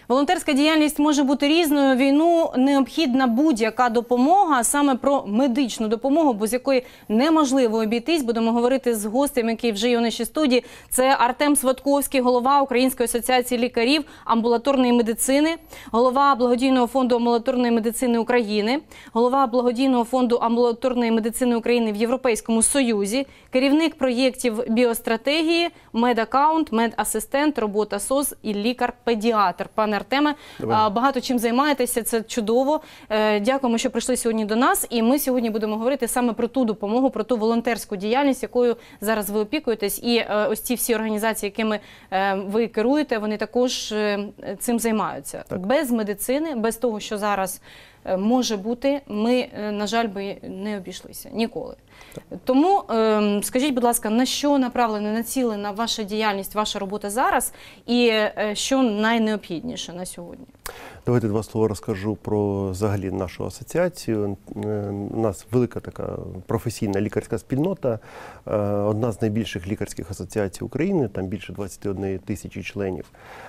Волонтерська діяльність може бути різною. Війну необхідна будь-яка допомога, саме про медичну допомогу, без якої неможливо обійтись. Будемо говорити з гостем, який вже є у нашій студії. Це Артем Сватковський, голова Української асоціації лікарів амбулаторної медицини, голова Благодійного фонду амбулаторної медицини України, голова Благодійного фонду амбулаторної медицини України в Європейському Союзі, керівник проєктів біостратегії, медакаунт, медасистент, робота СОЗ і лікар-педіатр. Пане Артеме, багато чим займаєтеся, це чудово. Дякуємо, що прийшли сьогодні до нас. І ми сьогодні будемо говорити саме про ту допомогу, про ту волонтерську діяльність, якою зараз ви опікуєтесь. І ось ці всі організації, якими ви керуєте, вони також цим займаються. Так. Без медицини, без того, що зараз може бути, ми, на жаль, би не обійшлися ніколи. Так. Тому скажіть, будь ласка, на що направлена, націлена ваша діяльність, ваша робота зараз і що найнеобхідніше на сьогодні? Давайте два слова розкажу про взагалі нашу асоціацію. У нас велика така професійна лікарська спільнота, одна з найбільших лікарських асоціацій України, там більше 21 тисячі членів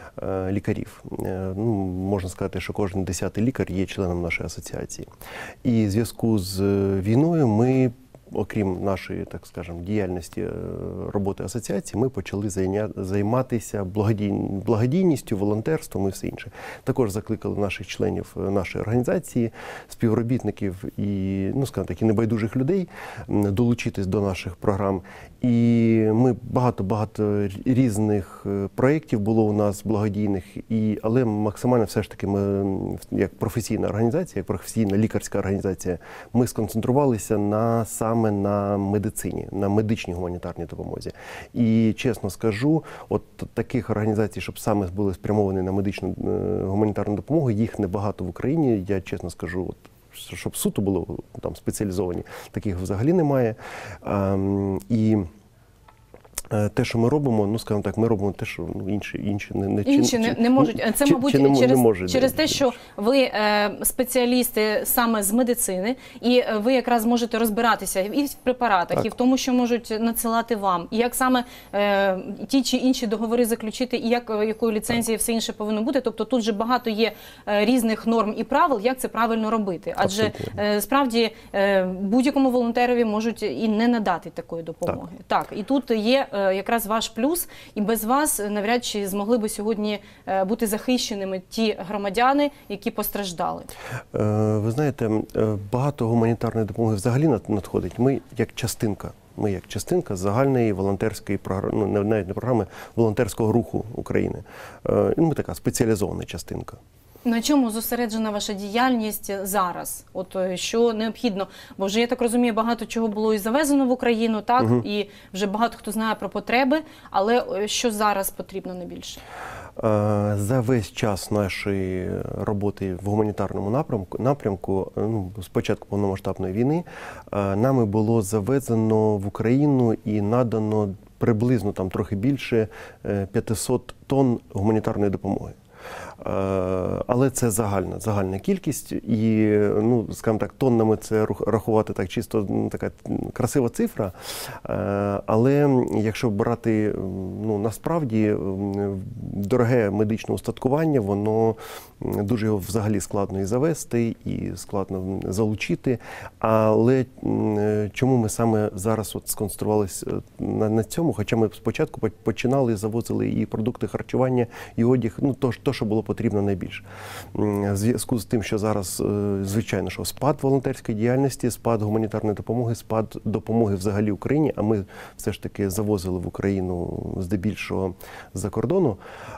лікарів. Ну, можна сказати, що кожен 10-й лікар є членом нашої асоціації. І в зв'язку з війною ми, окрім нашої, так скажемо, діяльності роботи асоціації, ми почали займатися благодійністю, волонтерством і все інше. Також закликали наших членів нашої організації, співробітників і, ну, скажімо так, і небайдужих людей долучитись до наших програм. І ми багато різних проєктів було у нас благодійних, але максимально все ж таки ми, як професійна організація, як професійна лікарська організація, ми сконцентрувалися саме на медицині, на медичній гуманітарній допомозі. І чесно скажу, от таких організацій, щоб саме були спрямовані на медичну гуманітарну допомогу, їх небагато в Україні, я чесно скажу, от, щоб суто було там спеціалізовані, таких взагалі немає. І те, що ми робимо, ну, скажімо так, ми робимо те, що інші не можуть. Це, мабуть, через те, що ви спеціалісти саме з медицини, і ви якраз можете розбиратися і в препаратах, так, і в тому, що можуть надсилати вам, і як саме ті чи інші договори заключити, і якою ліцензією все інше повинно бути. Тобто тут же багато є різних норм і правил, як це правильно робити. Адже справді будь-якому волонтерові можуть і не надати такої допомоги. Так, і тут є якраз ваш плюс, і без вас навряд чи змогли би сьогодні бути захищеними ті громадяни, які постраждали. Ви знаєте, багато гуманітарної допомоги взагалі надходить. Ми як частинка загальної волонтерської програми, ну, навіть не програми, волонтерського руху України. Ми така спеціалізована частинка. На чому зосереджена ваша діяльність зараз? От що необхідно? Бо вже, я так розумію, багато чого було і завезено в Україну, так? І вже багато хто знає про потреби, але що зараз потрібно найбільше? За весь час нашої роботи в гуманітарному напрямку, ну, з початку повномасштабної війни, нами було завезено в Україну і надано приблизно там трохи більше 500 тонн гуманітарної допомоги. Але це загальна кількість, і, ну, скажімо так, тоннами це рахувати так чисто така красива цифра, але якщо брати, ну, насправді, дороге медичне устаткування, воно дуже його взагалі складно і завести, і складно залучити, але чому ми саме зараз от сконцентрувалися на цьому, хоча ми спочатку починали, завозили і продукти харчування, і одяг, ну, то, що було потрібно найбільше. В зв'язку з тим, що зараз, звичайно, що спад волонтерської діяльності, спад гуманітарної допомоги, спад допомоги взагалі Україні, а ми все ж таки завозили в Україну здебільшого з-за кордону.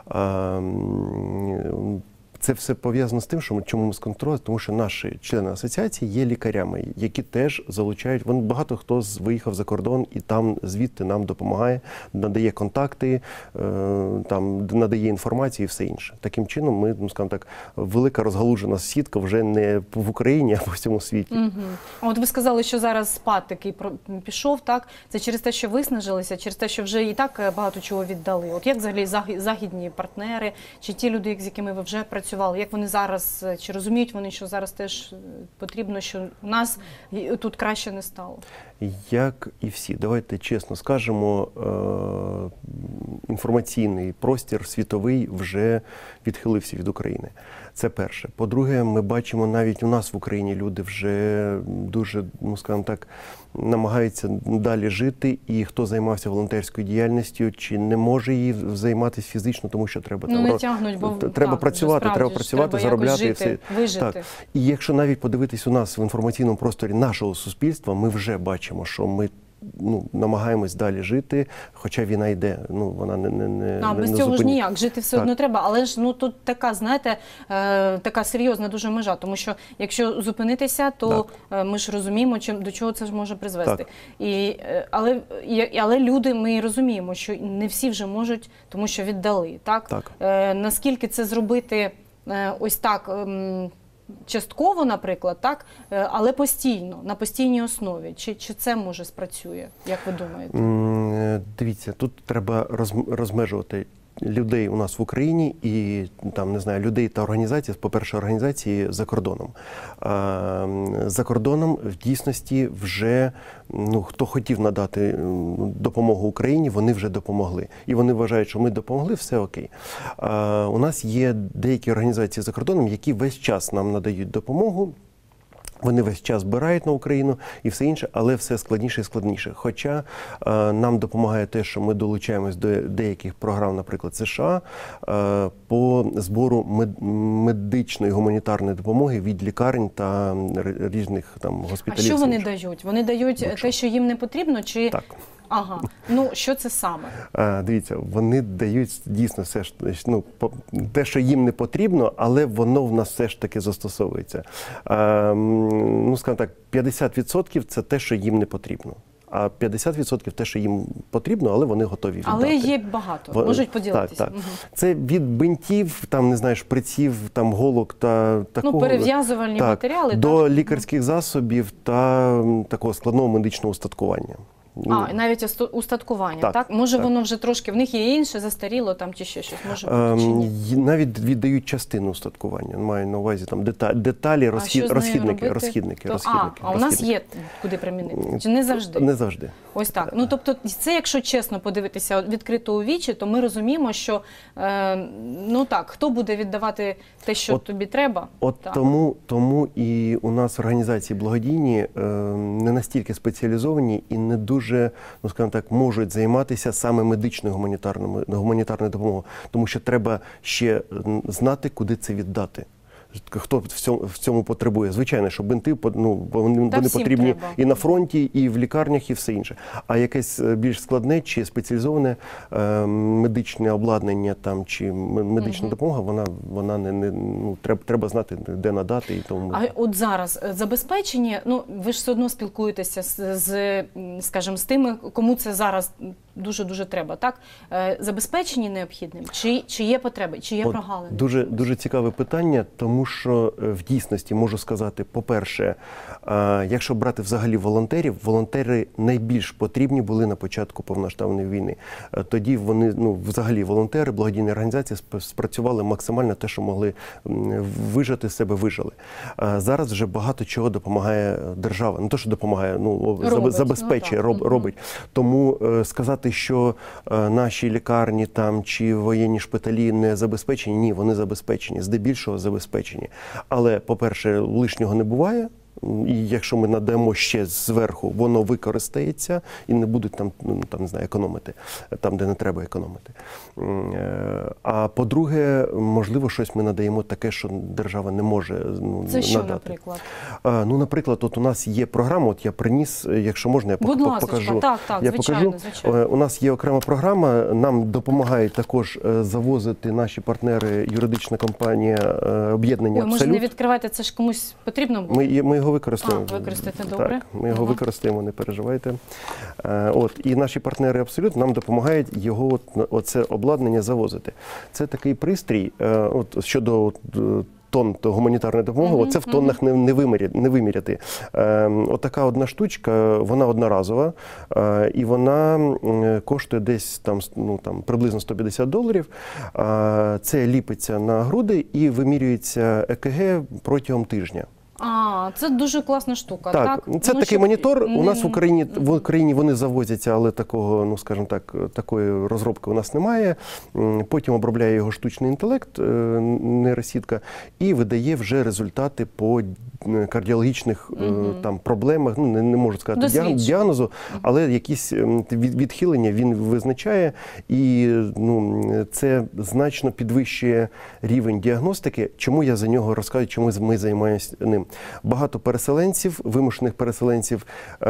Це все пов'язано з тим, що чому ми сконцентрувалися, тому що наші члени асоціації є лікарями, які теж залучають, багато хто виїхав за кордон і там звідти нам допомагає, надає контакти, там надає інформацію і все інше. Таким чином ми, ну, скажімо так, велика розгалужена сітка вже не в Україні, а по всьому світі. От ви сказали, що зараз спад такий пішов, так? Це через те, що виснажилися, через те, що вже і так багато чого віддали. От як взагалі західні партнери, чи ті люди, з якими ви вже працюєте, працювали? Як вони зараз, чи розуміють вони, що зараз теж потрібно, що у нас тут краще не стало? Як і всі, давайте чесно скажемо, інформаційний простір світовий вже відхилився від України. Це перше. По-друге, ми бачимо, навіть у нас в Україні люди вже дуже, ну скажімо так, намагаються далі жити, і хто займався волонтерською діяльністю, чи не може її займатися фізично, тому що треба не тягнуть, бо треба працювати, заробляти. Жити, вижити. Так. І якщо навіть подивитись у нас в інформаційному просторі нашого суспільства, ми вже бачимо, що ми намагаємось далі жити, хоча війна йде, вона не без цього ж ніяк, жити все одно треба, але ж тут така, знаєте, така серйозна дуже межа, тому що якщо зупинитися, то ми ж розуміємо, до чого це ж може призвести. Але люди, ми розуміємо, що не всі вже можуть, тому що віддали, так? Наскільки це зробити ось так, частково, наприклад, так, але постійно, на постійній основі. Чи це, може, спрацює, як ви думаєте? Дивіться, тут треба розмежувати людей у нас в Україні і, там, не знаю, людей та організацій, по-перше, організації за кордоном. За кордоном в дійсності вже, хто хотів надати допомогу Україні, вони вже допомогли. І вони вважають, що ми допомогли, все окей. У нас є деякі організації за кордоном, які весь час нам надають допомогу. Вони весь час збирають на Україну і все інше, але все складніше і складніше. Хоча нам допомагає те, що ми долучаємось до деяких програм, наприклад, США, по збору медичної гуманітарної допомоги від лікарень та різних там госпіталів. А що вони дають? Вони дають те, що їм не потрібно? Чи... Так. Ага. Що це саме? Дивіться, вони дають дійсно все ж, те, що їм не потрібно, але воно в нас все ж таки застосовується. Скажімо так, 50% це те, що їм не потрібно. А 50% те, що їм потрібно, але вони готові віддати. Але є багато, можуть поділитися. Так. Це від бинтів, там, не знаю, шприців, там, голок та такого. Перев'язувальні матеріали. До лікарських засобів та такого складного медичного устаткування. Навіть устаткування, так? Може воно вже трошки, в них є інше, застаріло там чи ще щось, може бути, чи ні? Навіть віддають частину устаткування, маю на увазі там деталі, розхідники. А у нас є куди примінити? Чи не завжди? Не завжди. Ось так. Тобто це, якщо чесно подивитися відкрито у вічі, то ми розуміємо, що, хто буде віддавати те, що тобі треба? Тому і у нас організації благодійні не настільки спеціалізовані і не дуже, скажімо так, можуть займатися саме медичною гуманітарною допомогою, тому що треба ще знати, куди це віддати. Хто в цьому потребує. Звичайно, що бинти, вони потрібні і на фронті, і в лікарнях, і все інше. А якесь більш складне чи спеціалізоване медичне обладнання там, чи медична допомога, вона треба знати, де надати. І тому. А от зараз забезпечені, ви ж все одно спілкуєтеся скажімо, з тими, кому це зараз дуже-дуже треба, так? Забезпечені необхідним? Чи є потреби? Чи є прогалини? Дуже цікаве питання, тому що в дійсності можу сказати, по-перше, якщо брати взагалі волонтерів, волонтери найбільш потрібні були на початку повномасштабної війни. Тоді вони, взагалі волонтери, благодійні організації спрацювали максимально те, що могли вижати з себе, вижили. Зараз вже багато чого допомагає держава. Не те, що допомагає, забезпечує, робить. Тому сказати, що наші лікарні там чи воєнні шпиталі не забезпечені, ні, вони забезпечені, здебільшого забезпечені. Але, по-перше, лишнього не буває. І якщо ми надамо ще зверху, воно використається і не будуть там не знаю, економити, там, де не треба економити. А по-друге, можливо, щось ми надаємо таке, що держава не може надати. Це що, наприклад? Наприклад, от у нас є програма, от я приніс, якщо можна, я покажу. Так, звичайно. У нас є окрема програма, нам допомагають також завозити наші партнери, юридична компанія, об'єднання «Абсолют». Може, не відкривайте, це ж комусь потрібно було? Ми його використаємо. Використаєте, добре. Так, ми його використаємо, не переживайте. І наші партнери «Абсолют» нам допомагають оце обладнання завозити. Це такий пристрій, щодо тонн гуманітарної допомоги, оце в тоннах не виміряти. Отака одна штучка, вона одноразова, і вона коштує десь там приблизно $150. Це ліпиться на груди і вимірюється ЕКГ протягом тижня. Це дуже класна штука. Так, це такий монітор. У нас в Україні вони завозяться, але такого, ну скажімо так, такої розробки у нас немає. Потім обробляє його штучний інтелект, нейросітка, і видає вже результати по кардіологічних там проблемах. Ну, не можу сказати діагнозу, але якісь відхилення він визначає, і це значно підвищує рівень діагностики. Чому я за нього розказую, чому ми займаємося ним? Багато переселенців, вимушених переселенців,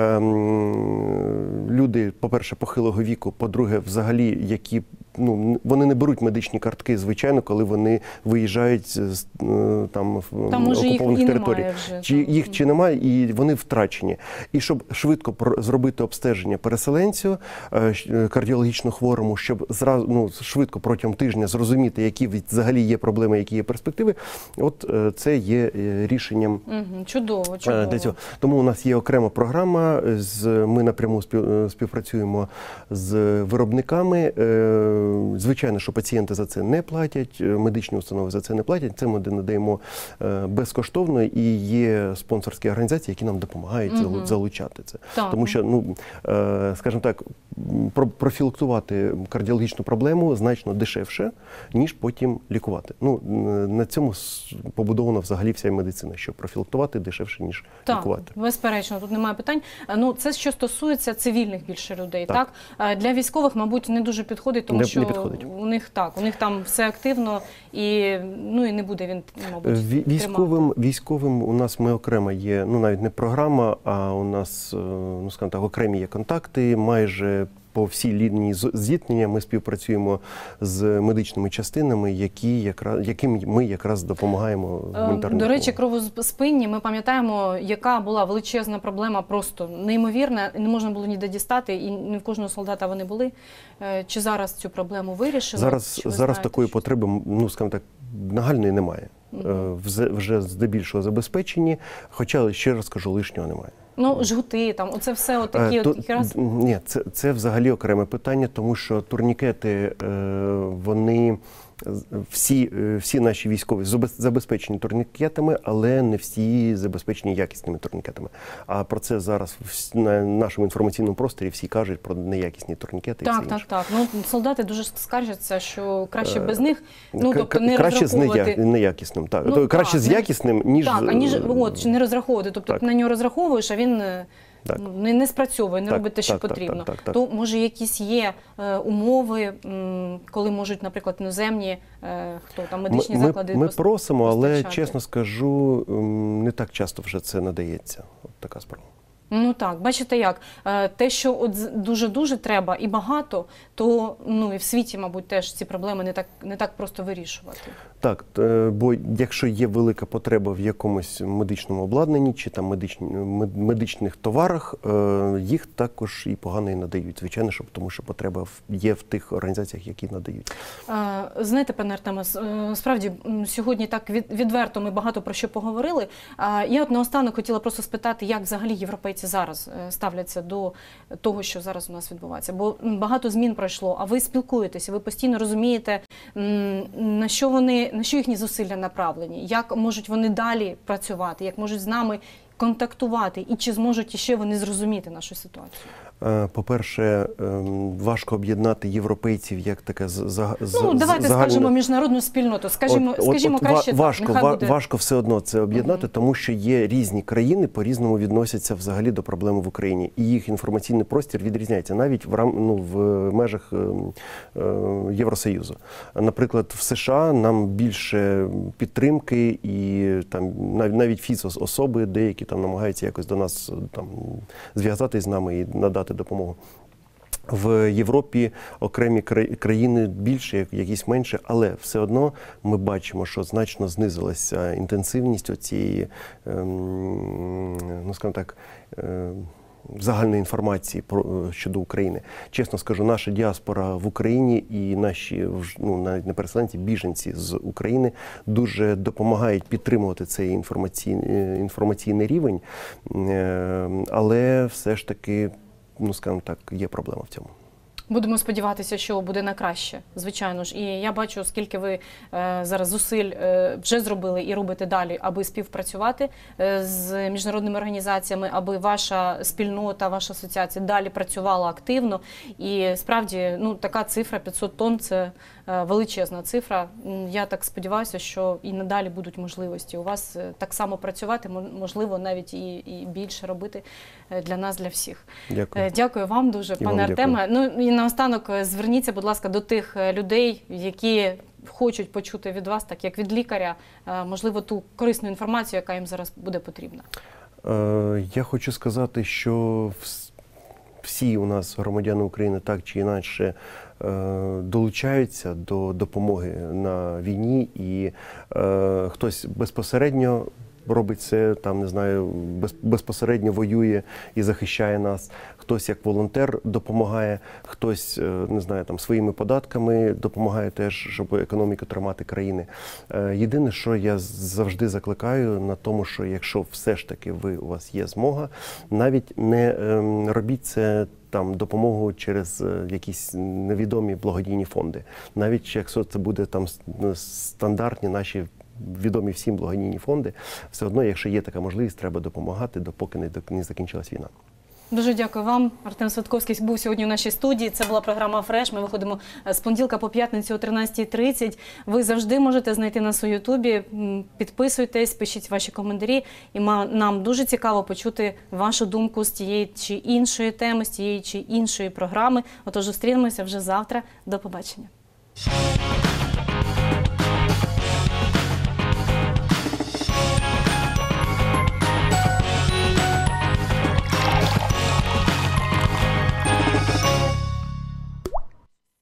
люди, по-перше, похилого віку, по-друге, взагалі, які вони не беруть медичні картки, звичайно, коли вони виїжджають з окупованих територій. Їх чи немає, і вони втрачені. І щоб швидко зробити обстеження переселенцю, кардіологічно хворому, щоб зразу швидко протягом тижня зрозуміти, які взагалі є проблеми, які є перспективи, от це є рішенням. Чудово. Для цього. Тому у нас є окрема програма, ми напряму співпрацюємо з виробниками. Звичайно, що пацієнти за це не платять, медичні установи за це не платять. Це ми надаємо безкоштовно, і є спонсорські організації, які нам допомагають залучати це. Тому що, скажімо так, профілактувати кардіологічну проблему значно дешевше, ніж потім лікувати. На цьому побудована взагалі вся медицина, що профілактувати дешевше, ніж лікувати. Так, безперечно, тут немає питань. Це що стосується цивільних більше людей, так? Для військових, мабуть, не дуже підходить, тому що у них там все активно, і не буде він, мабуть, Військовим у нас ми окремо є, навіть не програма, а у нас, скажімо так, окремі є контакти, майже по всій лінії зіткнення ми співпрацюємо з медичними частинами, яким ми якраз допомагаємо гуманітарною допомогою. До речі, кровоспинні, ми пам'ятаємо, яка була величезна проблема, просто неймовірна, не можна було ніде дістати, і не в кожного солдата вони були. Чи зараз цю проблему вирішили? Зараз такої потреби, скажімо так, нагальної немає. Вже здебільшого забезпечені, хоча, ще раз кажу, лишнього немає. Жгути, оце все отакі якраз? Ні, це взагалі окреме питання, тому що турнікети, вони, всі наші військові забезпечені турнікетами, але не всі забезпечені якісними турнікетами. А про це зараз на нашому інформаційному просторі всі кажуть про неякісні турнікети. Так. Солдати дуже скаржаться, що краще без них, тобто не краще розраховувати. З неякісним, так. Краще з якісним, ніж... аніж не розраховувати. Тобто ти на нього розраховуєш, а він не спрацьовує, не робить те, що потрібно. То, може, якісь є умови, коли можуть, наприклад, іноземні, медичні заклади Ми просимо, але, чесно скажу, не так часто вже це надається. От така справа. Так, бачите як. Те, що дуже-дуже треба і багато, то і в світі, мабуть, теж ці проблеми не так просто вирішувати. Так, бо якщо є велика потреба в якомусь медичному обладнанні чи там медичних товарах, їх також і погано і надають. Звичайно, тому що потреба є в тих організаціях, які надають. Знаєте, пане Артеме, справді сьогодні так відверто ми багато про що поговорили. Я наостанок хотіла просто спитати, як взагалі європейці зараз ставляться до того, що зараз у нас відбувається. Бо багато змін пройшло, а ви спілкуєтеся, ви постійно розумієте, на що їхні зусилля направлені, як можуть вони далі працювати, як можуть з нами контактувати, і чи зможуть іще вони зрозуміти нашу ситуацію? По-перше, важко об'єднати європейців як таке давайте скажемо міжнародну спільноту. Скажімо краще так. Важко все одно це об'єднати, тому що є різні країни, по-різному відносяться взагалі до проблеми в Україні. І їх інформаційний простір відрізняється навіть в межах Євросоюзу. Наприклад, в США нам більше підтримки, і там навіть фіц-особи деякі там намагаються якось до нас зв'язатись з нами і надати допомогу. В Європі окремі країни більше, якісь менше, але все одно ми бачимо, що значно знизилася інтенсивність оцієї, скажімо так, загальної інформації щодо України. Чесно скажу, наша діаспора в Україні і наші, навіть не переселенці, біженці з України дуже допомагають підтримувати цей інформаційний рівень, але все ж таки, скажімо так, є проблема в цьому. Будемо сподіватися, що буде на краще, звичайно ж. І я бачу, скільки ви зараз зусиль вже зробили і робите далі, аби співпрацювати з міжнародними організаціями, аби ваша спільнота, ваша асоціація далі працювала активно. І справді, така цифра 500 тонн – це величезна цифра. Я так сподіваюся, що і надалі будуть можливості у вас так само працювати, можливо, навіть і більше робити для нас, для всіх. Дякую. Дякую вам дуже, пане Артеме. І наостанок зверніться, будь ласка, до тих людей, які хочуть почути від вас, так як від лікаря, можливо, ту корисну інформацію, яка їм зараз буде потрібна. Я хочу сказати, що всі у нас громадяни України так чи інакше долучаються до допомоги на війні, і хтось безпосередньо робить це, не знаю, безпосередньо воює і захищає нас. Хтось як волонтер допомагає, хтось, не знаю, своїми податками допомагає теж, щоб економіку тримати країни. Єдине, що я завжди закликаю на тому, що якщо все ж таки у вас є змога, навіть не робіть це допомогу через якісь невідомі благодійні фонди. Навіть якщо це буде стандартні наші відомі всім благодійні фонди, все одно, якщо є така можливість, треба допомагати, допоки не закінчилась війна. Дуже дякую вам. Артем Сватковський був сьогодні у нашій студії. Це була програма «Фреш». Ми виходимо з понеділка по п'ятницю о 13:30. Ви завжди можете знайти нас у Ютубі. Підписуйтесь, пишіть ваші коментарі. І нам дуже цікаво почути вашу думку з тієї чи іншої теми, з тієї чи іншої програми. Отож, зустрінемося вже завтра. До побачення.